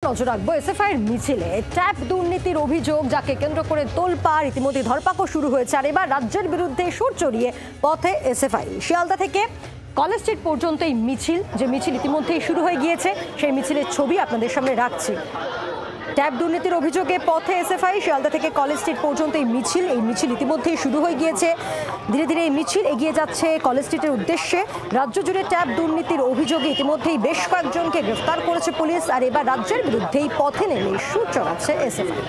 নজর রাখবো এসএফআই এর মিছিলে ট্যাপ দুর্নীতির অভিযোগ যাকে কেন্দ্র করে তোলপাড় ইতিমধ্যে ধরপাকড় শুরু হয়েছে। আর এবার রাজ্যের বিরুদ্ধে সুর চড়িয়ে পথে এসএফআই। শিয়ালদা থেকে কলেজ স্ট্রিট পর্যন্ত এই মিছিল, যে মিছিল ইতিমধ্যেই শুরু হয়ে গিয়েছে, সেই মিছিলের ছবি আপনাদের সামনে রাখছি। ট্যাপ দুর্নীতির অভিযোগে পথে এসএফআই। শিয়ালদা থেকে কলেজ স্ট্রিট পর্যন্ত এই মিছিল ইতিমধ্যেই শুরু হয়ে গিয়েছে। ধীরে ধীরে এই মিছিল এগিয়ে যাচ্ছে কলেজ স্ট্রিটের উদ্দেশ্যে। রাজ্য জুড়ে ট্যাপ দুর্নীতির অভিযোগে ইতিমধ্যেই বেশ কয়েকজনকে গ্রেফতার করেছে পুলিশ। আর এবার রাজ্যের বিরুদ্ধেই পথে নেমে সুর চড়াচ্ছে এসএফআই।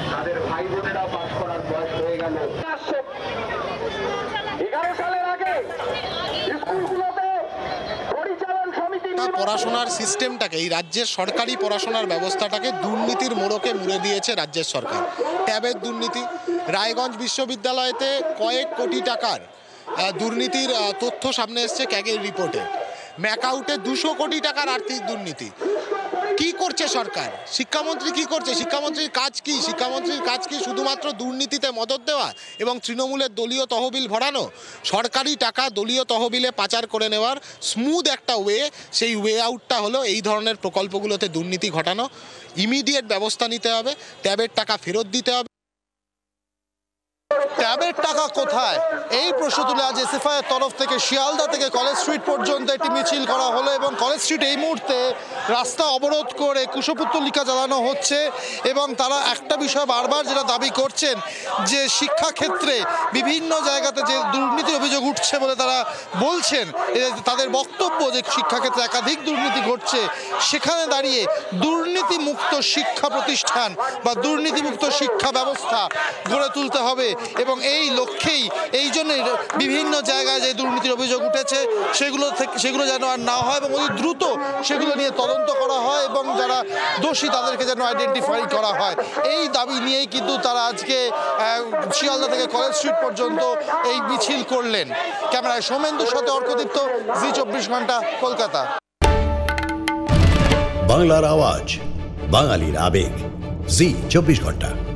পড়াশোনার সিস্টেমটাকে, এই রাজ্যের সরকারি পড়াশোনার ব্যবস্থাটাকে দুর্নীতির মোড়কে মুড়ে দিয়েছে রাজ্যের সরকার। ট্যাবের দুর্নীতি, রায়গঞ্জ বিশ্ববিদ্যালয়তে কয়েক কোটি টাকার দুর্নীতির তথ্য সামনে এসছে ক্যাগের রিপোর্টে। ম্যাকআউটে 200 কোটি টাকার আর্থিক দুর্নীতি। কি করছে সরকার? শিক্ষামন্ত্রী কি করছে? শিক্ষামন্ত্রীর কাজ কি? শিক্ষামন্ত্রীর কাজ কি শুধুমাত্র দুর্নীতিতে মদত দেওয়া এবং তৃণমূলের দলীয় তহবিল ভরানো? সরকারি টাকা দলীয় তহবিলে পাচার করে নেওয়ার স্মুথ একটা ওয়ে, সেই ওয়ে আউটটা হলো এই ধরনের প্রকল্পগুলোতে দুর্নীতি ঘটানো। ইমিডিয়েট ব্যবস্থা নিতে হবে, ট্যাবের টাকা ফেরত দিতে হবে। ট্যাবের টাকা কোথায়, এই প্রশ্ন তুলে আজ এসএফআই এর তরফ থেকে শিয়ালদা থেকে কলেজ স্ট্রিট পর্যন্ত একটি মিছিল করা হলো এবং কলেজ স্ট্রিট এই মুহূর্তে রাস্তা অবরোধ করে কুশপুত্তলিকা চালানো হচ্ছে। এবং তারা একটা বিষয় বারবার যেটা দাবি করছেন, যে শিক্ষাক্ষেত্রে বিভিন্ন জায়গাতে যে দুর্নীতির অভিযোগ উঠছে বলে তারা বলছেন, তাদের বক্তব্য যে শিক্ষাক্ষেত্রে একাধিক দুর্নীতি ঘটছে, সেখানে দাঁড়িয়ে দুর্নীতিমুক্ত শিক্ষা প্রতিষ্ঠান বা দুর্নীতিমুক্ত শিক্ষা ব্যবস্থা গড়ে তুলতে হবে। এবং এই লক্ষ্যেই, এই জন্যই বিভিন্ন জায়গায় যে দুর্নীতির অভিযোগ উঠেছে সেগুলো যেন আর না হয় এবং অতি দ্রুত সেগুলো নিয়ে তদন্ত করা হয় এবং যারা দোষী তাদেরকে যেন আইডেন্টিফাই করা হয়। এই দাবি নিয়েই কিন্তু তারা আজকে শিয়ালদা থেকে কলেজ স্ট্রিট পর্যন্ত এই মিছিল করলেন। ক্যামেরায় সৌমেন্দুর সাথে অর্কদীপ্ত, জি 24 ঘন্টা, কলকাতা। বাংলার আওয়াজ, বাঙালির আবেগ, জি 24 ঘন্টা।